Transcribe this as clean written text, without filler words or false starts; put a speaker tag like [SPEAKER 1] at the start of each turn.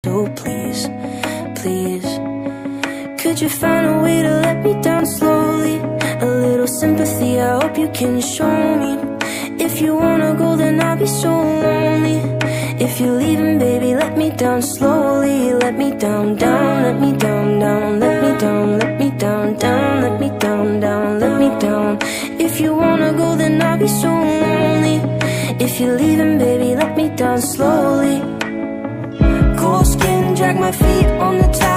[SPEAKER 1] So please, please, could you find a way to let me down slowly? A little sympathy, I hope you can show me. If you wanna go, then I'll be so lonely. If you're leaving, baby, let me down slowly. Let me down, down, let me down, down. Let me down, let me down, down. Let me down, down, let me down. If you wanna go, then I'll be so lonely. If you're leaving, baby, let me down slowly. Cold skin, drag my feet on the towel.